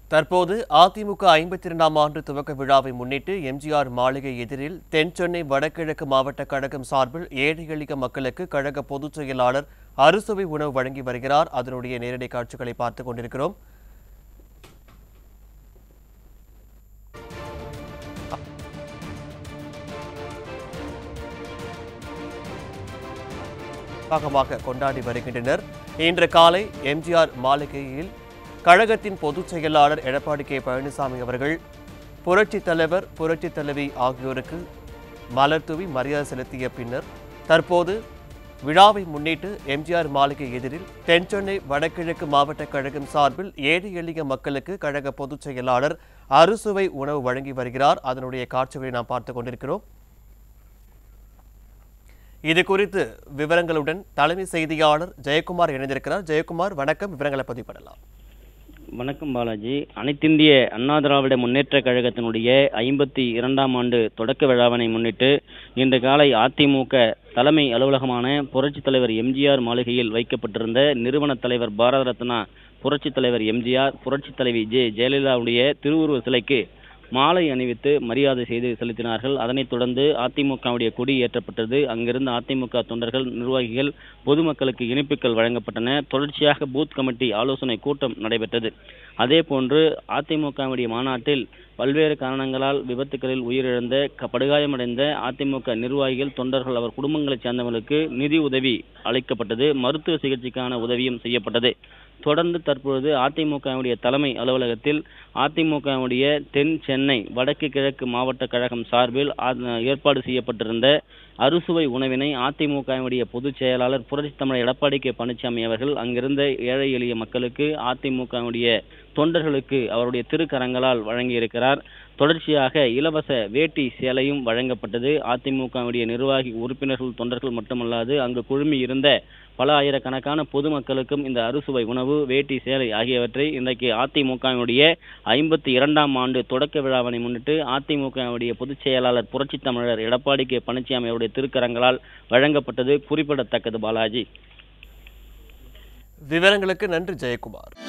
தற்போது அதிமுக 52ஆம் ஆண்டு துவக்க விழாவை முன்னிட்டு எம்ஜிஆர் மாளிகை எதிரில் தென்சென்னை வடகிழக்கு மாவட்ட கழகம் சார்பில் ஏழை எளிய மக்களுக்கு கழக பொதுச் செயலாளர் அறுசுவை உணவு வழங்கி வருகிறார். அதனுடைய நேரடி காட்சிகளை பார்த்துக் கொண்டிருக்கிறோம். கொண்டாடி வருகின்றனர். இன்று காலை எம்ஜிஆர் மாளிகையில் கழகத்தின் பொதுச் செயலாளர் எடப்பாடி கே பழனிசாமி அவர்கள் புரட்சித் தலைவர், புரட்சித் தலைவி ஆகியோருக்கு மலர் தூவி மரியாதை செலுத்திய பின்னர் தற்போது விழாவை முன்னிட்டு எம்ஜிஆர் மாளிகை எதிரில் தென்சென்னை வடகிழக்கு மாவட்ட கழகம் சார்பில் ஏழை எளிய மக்களுக்கு கழக பொதுச் செயலாளர் அறுசுவை உணவு வழங்கி வருகிறார். அதனுடைய காட்சிகளை நாம் பார்த்துக் கொண்டிருக்கிறோம். இது குறித்து விவரங்களுடன் தலைமை செய்தியாளர் ஜெயக்குமார் இணைந்திருக்கிறார். ஜெயக்குமார், வணக்கம். விவரங்களை பதிவு பண்ணலாம். வணக்கம் பாலாஜி. அனைத்திந்திய அண்ணா திராவிட முன்னேற்ற கழகத்தினுடைய 52ஆம் ஆண்டு தொடக்க விழாவினை முன்னிட்டு இன்று காலை அதிமுக தலைமை அலுவலகமான புரட்சித் தலைவர் எம்ஜிஆர் மாளிகையில் வைக்கப்பட்டிருந்த நிறுவன தலைவர் பாரத ரத்னா புரட்சித் தலைவர் எம்ஜிஆர், புரட்சித் தலைவி ஜெயலலிதாவுடைய திருவுருவ சிலைக்கு மாலை அணிவித்து மரியாதை செய்து செலுத்தினார்கள். அதனைத் தொடர்ந்து அதிமுகவுடைய கொடி ஏற்றப்பட்டது. அங்கிருந்து அதிமுக தொண்டர்கள், நிர்வாகிகள், பொதுமக்களுக்கு இனிப்புகள் வழங்கப்பட்டன. தொடர்ச்சியாக பூத் கமிட்டி ஆலோசனை கூட்டம் நடைபெற்றது. அதே போன்று அதிமுகவுடைய மாநாட்டில் பல்வேறு காரணங்களால் விபத்துகளில் உயிரிழந்த, படுகாயமடைந்த அதிமுக நிர்வாகிகள், தொண்டர்கள், அவர் குடும்பங்களைச் சேர்ந்தவர்களுக்கு நிதி உதவி அளிக்கப்பட்டது. மருத்துவ சிகிச்சைக்கான உதவியும் செய்யப்பட்டது. தொடர்ந்து தற்பொழுது அதிமுகவுடைய தலைமை அலுவலகத்தில் அதிமுகவுடைய தென் சென்னை வடக்கு கிழக்கு மாவட்ட கழகம் சார்பில் ஏற்பாடு செய்யப்பட்டிருந்த அறுசுவை உணவினை அதிமுகவுடைய பொதுச் செயலாளர் புரட்சித் தமிழர் எடப்பாடி கே பழனிசாமி அவர்கள் அங்கிருந்த ஏழை எளிய மக்களுக்கு, அதிமுகவுடைய தொண்டர்களுக்கு அவருடைய திருக்கரங்களால் வழங்கியிருக்கிறார். தொடர்ச்சியாக இலவச வேட்டி சேலையும் வழங்கப்பட்டது. அதிமுகவுடைய நிர்வாகி, உறுப்பினர்கள், தொண்டர்கள் மட்டுமல்லாது அங்கு குழுமி இருந்த பல ஆயிரக்கணக்கான பொதுமக்களுக்கும் இந்த அறுசுவை உணவு, வேட்டி சேலை ஆகியவற்றை இன்றைக்கு அதிமுகவுடைய 52ஆம் ஆண்டு தொடக்க விழாவினை முன்னிட்டு அதிமுகவுடைய பொதுச் செயலாளர் புரட்சித் தமிழர் எடப்பாடி கே பழனிசாமி அவருடைய திருக்கரங்களால் வழங்கப்பட்டது குறிப்பிடத்தக்கது. பாலாஜி, விவரங்களுக்கு நன்றி ஜெயக்குமார்.